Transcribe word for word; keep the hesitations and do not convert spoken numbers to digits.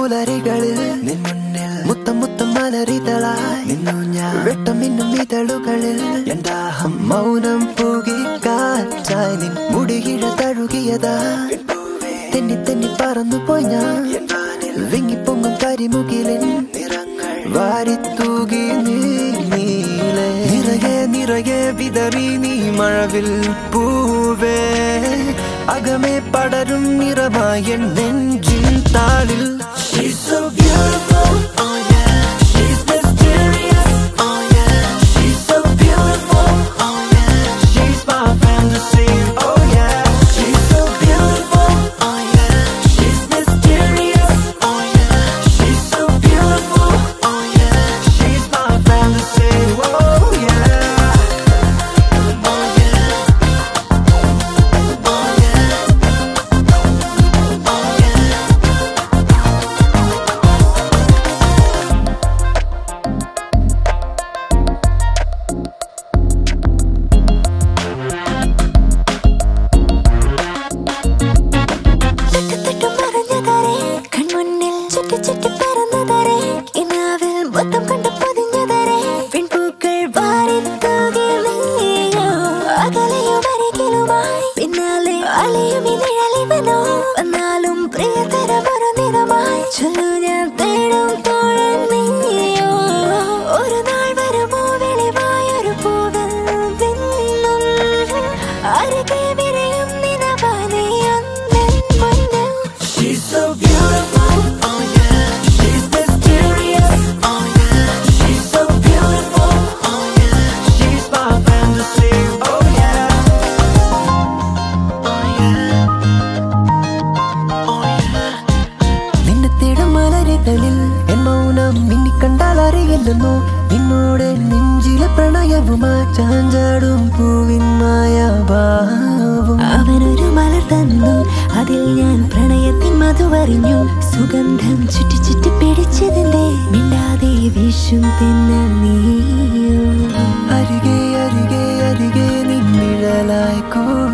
പുലരികളിൽ നിന്നിൽ മുത്തം മുത്തം മലരിതളായി നിന്നു ഞാൻ വെട്ടം മിന്നും ഇതളുകളിൽ എന്താഹം മൗനം പൂകി കാറ്റായി നിൻ മുടിയിഴ തഴുകിയതാ തെന്നി തെന്നി പറന്നു പോയി ഞാൻ വിങ്ങിപ്പൊങ്ങും കരിമുകിലിൻ നിറങ്ങൾ വാരിത്തൂകി നീ നീലേ നിറയെ നിറയെ വിതറി നീ മഴവിൽ പൂവേ അകമേ പടരും നിറമായ നെഞ്ചിൻ താളിൽ. She's so beautiful, oh yeah. She's mysterious, oh yeah. She's so beautiful, oh yeah. She's my fantasy, oh yeah. She's so beautiful, oh yeah. She's mysterious, oh yeah. She's so beautiful, oh yeah. She's my fantasy, oh yeah. നിന്നോടെ നെഞ്ചിലെ പ്രണയവുമായി ചാഞ്ചാടും പൂവിൻ മായാഭാവം. അവനൊരു മലർ തന്നു, അതിൽ ഞാൻ പ്രണയത്തിൻ മധുവറിഞ്ഞു. സുഗന്ധം ചുറ്റി ചുറ്റി പിടിച്ചതിന്റെ മിണ്ടാതെ വീശും തെന്നൽ നീയോ. അരികെ അരികെ അരികെ നിന്നിഴലായി